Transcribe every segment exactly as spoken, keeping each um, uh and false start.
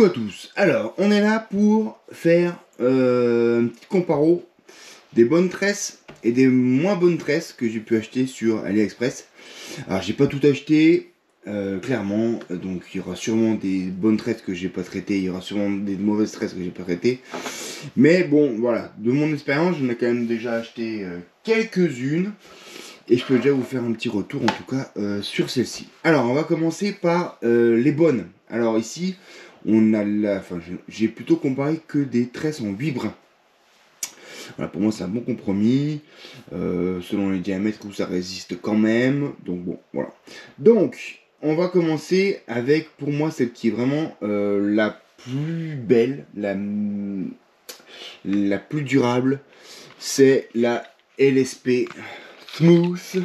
à tous. Alors, on est là pour faire euh, un petit comparo des bonnes tresses et des moins bonnes tresses que j'ai pu acheter sur AliExpress. Alors, j'ai pas tout acheté, euh, clairement. Donc, il y aura sûrement des bonnes tresses que j'ai pas traitées. Il y aura sûrement des mauvaises tresses que j'ai pas traitées. Mais bon, voilà. De mon expérience, j'en ai quand même déjà acheté euh, quelques-unes. Et je peux déjà vous faire un petit retour, en tout cas, euh, sur celle-ci. Alors, on va commencer par euh, les bonnes. Alors, ici, on a la... Enfin, j'ai plutôt comparé que des tresses en huit brins. Voilà, pour moi, c'est un bon compromis. Euh, selon les diamètres, où ça résiste quand même. Donc, bon, voilà. Donc, on va commencer avec, pour moi, celle qui est vraiment euh, la plus belle, la, la plus durable. C'est la L S P Smooth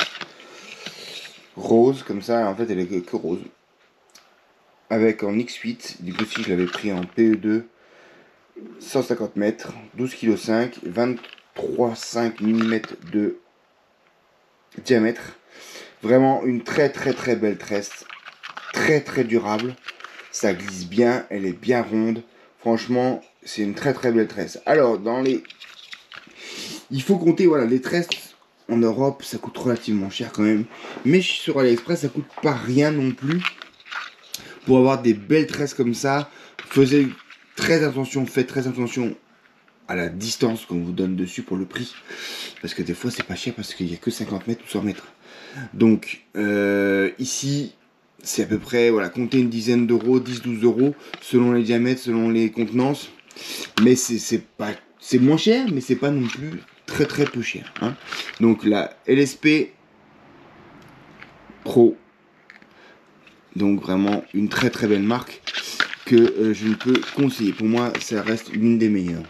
rose, comme ça, en fait elle est que, que rose, avec en X huit. Du coup, si je l'avais pris en P E deux, cent cinquante mètres, douze virgule cinq kilos, vingt-trois virgule cinq millimètres de diamètre. Vraiment une très très très belle tresse, très très durable, ça glisse bien, elle est bien ronde. Franchement, c'est une très très belle tresse. Alors, dans les, il faut compter, voilà, les tresses en Europe, ça coûte relativement cher quand même. Mais sur AliExpress, ça coûte pas rien non plus. Pour avoir des belles tresses comme ça, faites très attention, faites très attention à la distance qu'on vous donne dessus pour le prix. Parce que des fois, c'est pas cher parce qu'il n'y a que cinquante mètres ou cent mètres. Donc, euh, ici, c'est à peu près, voilà, comptez une dizaine d'euros, dix douze euros, selon les diamètres, selon les contenances. Mais c'est pas, c'est moins cher, mais c'est pas non plus très très peu cher, hein. Donc la L S P Pro, donc vraiment une très très belle marque que euh, je ne peux conseiller. Pour moi, ça reste l'une des meilleures.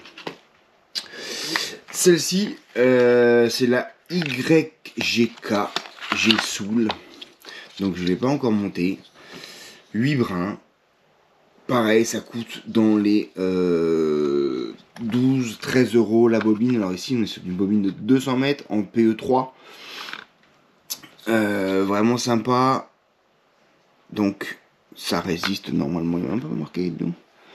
Celle-ci, euh, c'est la Y G K G-Soul. Donc je ne l'ai pas encore montée. huit brins. Pareil, ça coûte dans les euh, douze treize euros la bobine. Alors ici, on est sur une bobine de deux cents mètres en P E trois. Euh, vraiment sympa. Donc, ça résiste normalement. Il y a un peu marqué. Donc.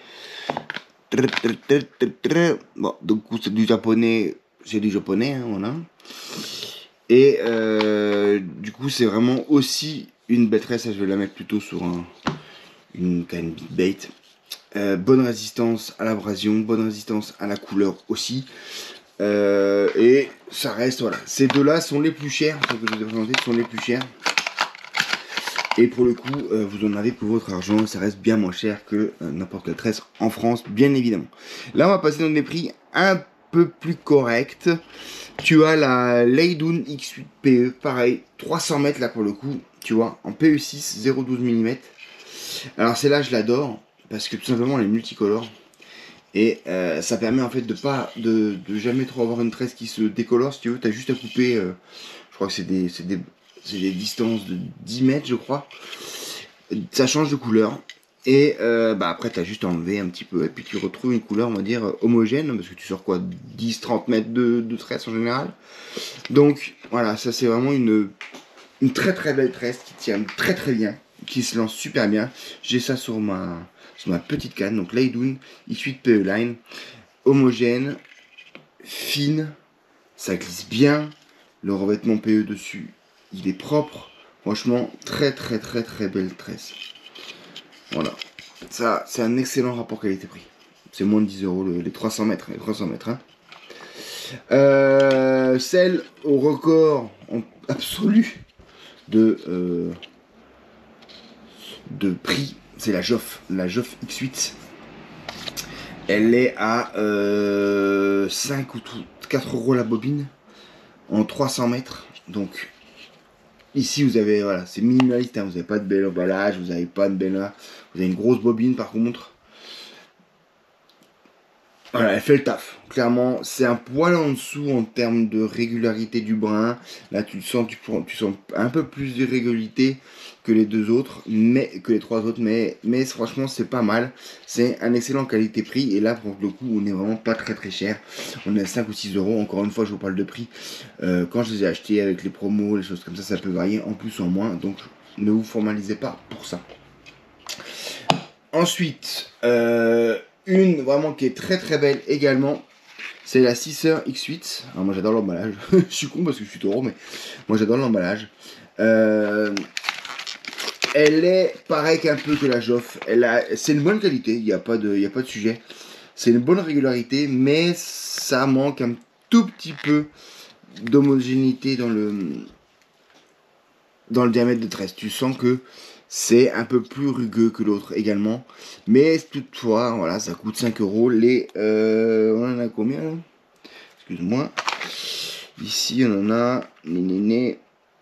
Bon, donc c'est du japonais. C'est du japonais, hein, voilà. Et euh, du coup, c'est vraiment aussi une belle tresse. Je vais la mettre plutôt sur un, une canne big bait. Euh, bonne résistance à l'abrasion, bonne résistance à la couleur aussi. Euh, et ça reste, voilà. Ces deux-là sont les plus chers, que je vous ai présenté, sont les plus chers. Et pour le coup, euh, vous en avez pour votre argent. Ça reste bien moins cher que euh, n'importe quelle tresse en France, bien évidemment. Là, on va passer dans des prix un peu plus corrects. Tu as la Leidoun X huit P E, pareil, trois cents mètres là pour le coup, tu vois, en P E six, zéro virgule douze millimètres. Alors celle-là, je l'adore. Parce que tout simplement elle est multicolore et euh, ça permet en fait de pas de, de jamais trop avoir une tresse qui se décolore. Si tu veux, tu as juste à couper, euh, je crois que c'est des, des, des distances de dix mètres, je crois. Ça change de couleur et euh, bah après tu as juste à enlever un petit peu et puis tu retrouves une couleur, on va dire, homogène, parce que tu sors quoi, dix trente mètres de, de tresse en général. Donc voilà, ça c'est vraiment une, une très très belle tresse qui tient très très bien, qui se lance super bien. J'ai ça sur ma sur ma petite canne, donc Leidoun X huit P E Line, homogène, fine, ça glisse bien, le revêtement P E dessus, il est propre, franchement, très très très très belle tresse. Voilà, ça c'est un excellent rapport qualité-prix, c'est moins de dix euros les trois cents mètres, les trois cents mètres, hein. Euh, celle au record en absolu de, euh, de prix, c'est la Joff, la Joff X huit. Elle est à euh, cinq ou quatre euros la bobine en trois cents mètres. Donc ici vous avez, voilà, c'est minimaliste, hein, vous n'avez pas de bel emballage, vous n'avez pas de belle, vous avez une grosse bobine par contre. Voilà, elle fait le taf. Clairement, c'est un poil en dessous en termes de régularité du brin. Là, tu le sens, tu, tu sens un peu plus d'irrégularité que les deux autres, mais que les trois autres. Mais, mais franchement, c'est pas mal. C'est un excellent qualité-prix. Et là, pour le coup, on n'est vraiment pas très très cher. On est à cinq ou six euros. Encore une fois, je vous parle de prix. Euh, quand je les ai achetés avec les promos, les choses comme ça, ça peut varier en plus ou en moins. Donc, ne vous formalisez pas pour ça. Ensuite, euh, une vraiment qui est très très belle également, c'est la Sisser X huit. Alors moi j'adore l'emballage, je suis con parce que je suis taureau, mais moi j'adore l'emballage. Euh, elle est pareille qu'un peu que la Joff, c'est une bonne qualité, il n'y a, pas de, y a pas de sujet. C'est une bonne régularité, mais ça manque un tout petit peu d'homogénéité dans le, dans le diamètre de tresse. Tu sens que c'est un peu plus rugueux que l'autre également. Mais toutefois, voilà, ça coûte cinq euros. Les, euh, on en a combien là? Excuse-moi. Ici, on en a. Né, né, né.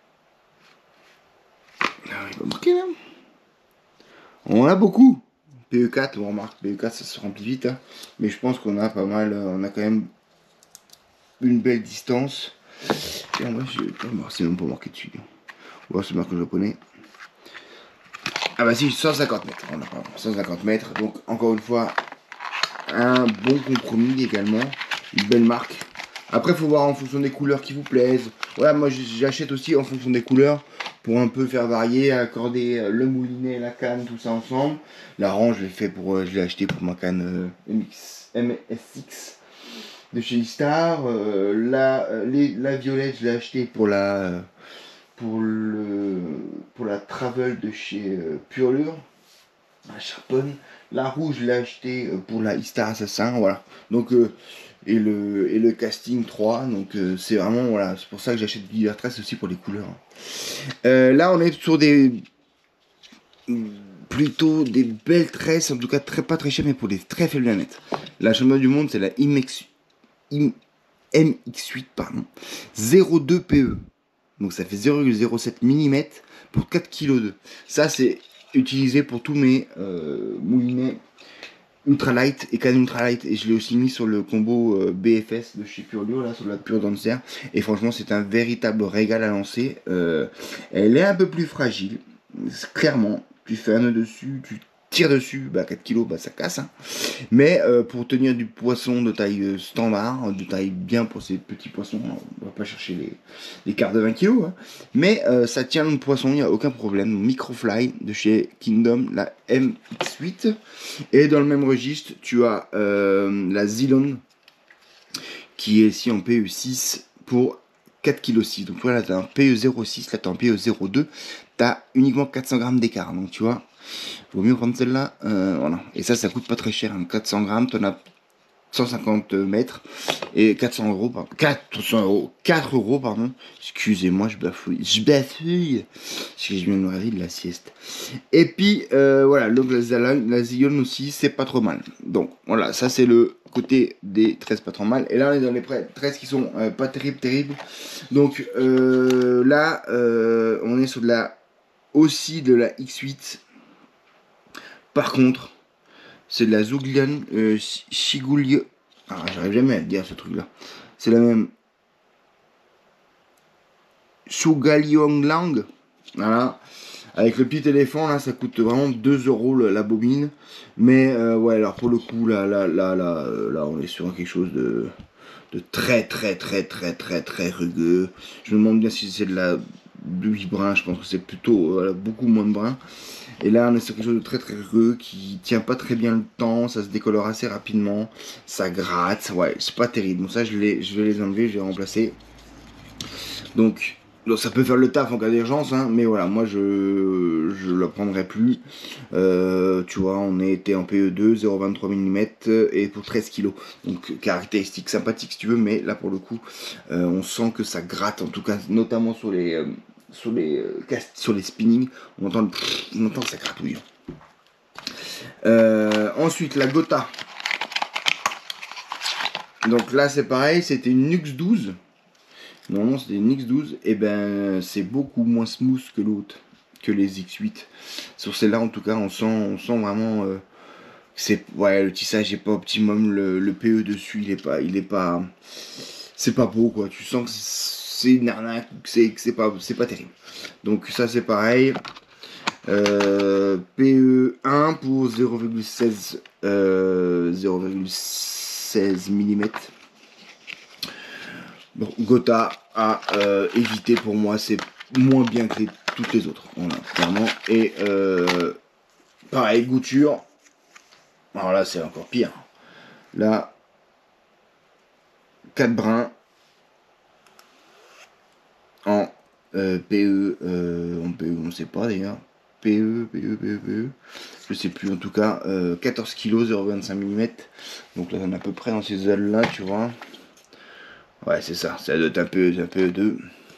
Ah, il va marquer là. On en a beaucoup. P E quatre, on remarque, P E quatre ça se remplit vite. Hein. Mais je pense qu'on a pas mal. On a quand même une belle distance. Et en vrai, c'est même pas marqué dessus. Ou alors c'est marqué en japonais. Ah bah si, cent cinquante mètres. On a pas cent cinquante mètres. Donc encore une fois, un bon compromis également. Une belle marque. Après, il faut voir en fonction des couleurs qui vous plaisent. Voilà, moi j'achète aussi en fonction des couleurs pour un peu faire varier, accorder le moulinet, la canne, tout ça ensemble. La range, je l'ai fait pour, je l'ai acheté pour ma canne M S X de chez Istar. Euh, la, les, la violette, je l'ai acheté pour la pour le pour la travel de chez euh, Purlure, la Charponne. La rouge, je l'ai acheté pour la Istar Assassin, voilà. Donc euh, et le et le casting trois, donc euh, c'est vraiment voilà, c'est pour ça que j'achète divers tresses aussi pour les couleurs. Euh, là, on est sur des plutôt des belles tresses, en tout cas très pas très chères, mais pour des très faibles diamètres. La championne du monde, c'est la M X huit, pardon, zéro deux P E. Donc ça fait zéro virgule zéro sept millimètres pour quatre virgule deux kilos. Ça c'est utilisé pour tous mes euh, moulinets ultralight et canne ultralight. Et je l'ai aussi mis sur le combo euh, B F S de chez Purlure, là sur la Pure Dancer. Et franchement c'est un véritable régal à lancer. Euh, elle est un peu plus fragile, clairement. Tu fais un nœud dessus, tu tires dessus, bah quatre kilos, bah ça casse. Hein. Mais euh, pour tenir du poisson de taille standard, de taille bien pour ces petits poissons, on va pas chercher les, les quarts de vingt kilos, hein. Mais euh, ça tient le poisson, il n'y a aucun problème. Microfly de chez Kingdom, la M X huit. Et dans le même registre, tu as euh, la Zilon qui est ici en P E six pour quatre virgule six kilos. Donc voilà, tu as un P E zéro six, là tu as un P E zéro deux, tu as uniquement quatre cents grammes d'écart. Donc tu vois, vaut mieux prendre celle-là. Euh, voilà. Et ça, ça coûte pas très cher. Hein. quatre cents grammes, tu en as cent cinquante mètres. Et quatre cents euros, pardon. quatre cents euros. quatre euros, pardon. Excusez-moi, je bafouille. Je bafouille. Parce que je viens de me réveiller de la sieste. Et puis, euh, voilà. Donc, la, la Zion aussi, c'est pas trop mal. Donc, voilà. Ça, c'est le côté des tresses pas trop mal. Et là, on est dans les tresses qui sont euh, pas terribles, terribles. Donc, euh, là, euh, on est sur de la. Aussi de la X huit. Par contre, c'est de la Zouglian euh, Shigulio. Ah, j'arrive jamais à dire ce truc là. C'est la même. Shugalyonglang. Voilà. Avec le petit éléphant là, ça coûte vraiment deux euros la bobine. Mais euh, ouais, alors pour le coup, là, là, là, là, là, on est sur quelque chose de, de très, très, très, très, très, très rugueux. Je me demande bien si c'est de la huit brun. Je pense que c'est plutôt euh, beaucoup moins de brun. Et là, on est sur quelque chose de très très rugueux qui tient pas très bien le temps, ça se décolore assez rapidement, ça gratte, ouais, c'est pas terrible. Donc ça, je, les, je vais les enlever, je vais les remplacer. Donc, donc ça peut faire le taf en cas d'urgence, hein, mais voilà, moi je je la prendrai plus. Euh, tu vois, on était en P E deux, zéro virgule vingt-trois millimètres et pour treize kilos. Donc caractéristique sympathique si tu veux, mais là pour le coup, euh, on sent que ça gratte, en tout cas, notamment sur les... Euh, sur les euh, sur les spinning, on entend, pff, on entend que ça gratouille. Euh, ensuite, la Gotha. Donc là, c'est pareil, c'était une Nux douze. Normalement, c'était une X douze. Et ben, c'est beaucoup moins smooth que l'autre, que les X huit. Sur celle-là, en tout cas, on sent, on sent vraiment. Euh, c'est ouais, le tissage est pas optimum. Le, le P E dessus, il est pas, il est pas. C'est pas beau, quoi. Tu sens que c'est une arnaque, c'est c'est pas, c'est pas terrible. Donc ça, c'est pareil. Euh, P E un pour zéro virgule seize euh, zéro virgule seize millimètres. Bon, Gotha à euh, éviter pour moi, c'est moins bien que les, toutes les autres. Voilà, clairement. Et euh, pareil, gouture. Alors là, c'est encore pire. Là, quatre brins en euh, P E, euh, en P E, on ne sait pas d'ailleurs. P E, P E, P E, P E, je sais plus, en tout cas, euh, quatorze kilos, zéro virgule vingt-cinq millimètres. Donc là, on est à peu près dans ces ailes-là, tu vois. Ouais, c'est ça, ça doit être un peu, un peu deux.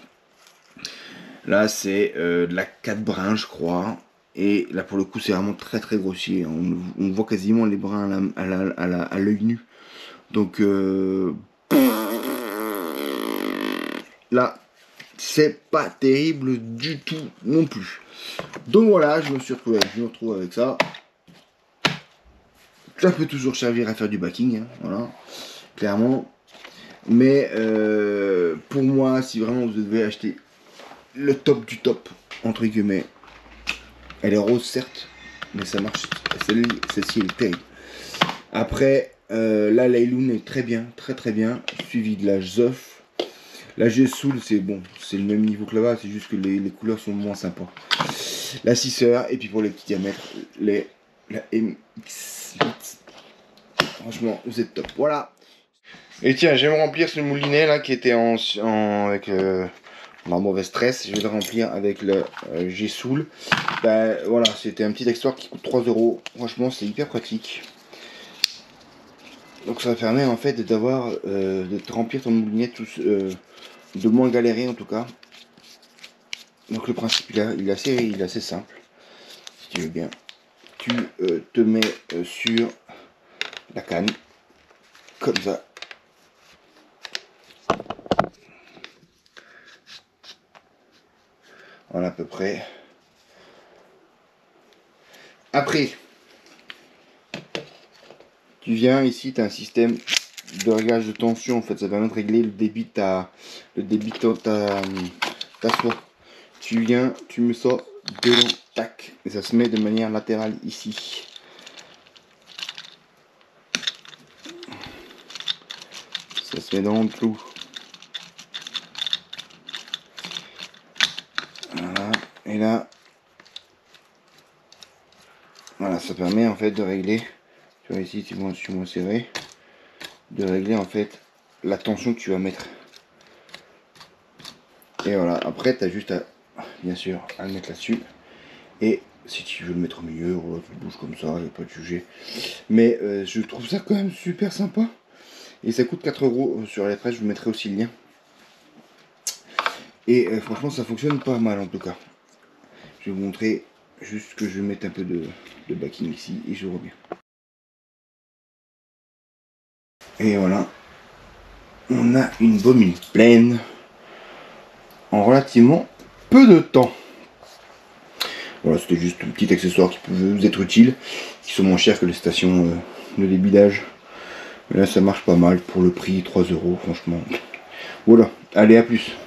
Là, c'est euh, de la quatre brins, je crois. Et là, pour le coup, c'est vraiment très très grossier. On, on voit quasiment les brins à l'œil à la, à l'œil nu. Donc euh, là, c'est pas terrible du tout non plus. Donc voilà, je me suis retrouvé, je me retrouve avec ça. Ça peut toujours servir à faire du backing, hein, voilà, clairement. Mais euh, pour moi, si vraiment vous devez acheter le top du top, entre guillemets, elle est rose certes, mais ça marche. Celle-ci est terrible. Après, euh, là, la Eiloon est très bien, très très bien, suivi de la Zof. La G-Soul, c'est bon, c'est le même niveau que là-bas, c'est juste que les, les couleurs sont moins sympas. La six heures, et puis pour les petits diamètres, les, la M X huit. Franchement, vous êtes top. Voilà. Et tiens, je vais me remplir ce moulinet là qui était en, en avec euh, en mauvais stress. Je vais le remplir avec le euh, G-Soul. Ben voilà, c'était un petit accessoire qui coûte trois euros. Franchement, c'est hyper pratique. Donc ça permet en fait d'avoir euh, de te remplir ton moulinet tout, euh, de moins galérer en tout cas. Donc le principe il, a, il, est, assez, il est assez simple. Si tu veux bien, tu euh, te mets euh, sur la canne comme ça. Voilà à peu près. Après, tu viens ici, tu as un système de réglage de tension. En fait, ça permet de régler le débit de ta, le débit de ta, ta soie. Tu viens, tu mets ça dedans, tac, et ça se met de manière latérale ici. Ça se met dans le trou. Voilà, et là, voilà, ça permet en fait de régler, tu vois ici, tu vois, je suis moins serré, de régler en fait la tension que tu vas mettre. Et voilà, après tu as juste à, bien sûr, à le mettre là-dessus. Et si tu veux le mettre au milieu, voilà, tu le bouges comme ça, il n'y a pas de sujet. Mais euh, je trouve ça quand même super sympa. Et ça coûte quatre euros sur les presse, je vous mettrai aussi le lien. Et euh, franchement, ça fonctionne pas mal en tout cas. Je vais vous montrer juste que je vais mettre un peu de, de backing ici et je reviens. Et voilà, on a une bobine pleine en relativement peu de temps. Voilà, c'était juste un petit accessoire qui peut vous être utile, qui sont moins chers que les stations euh, de débidage. Mais là, ça marche pas mal pour le prix, trois euros, franchement. Voilà, allez, à plus.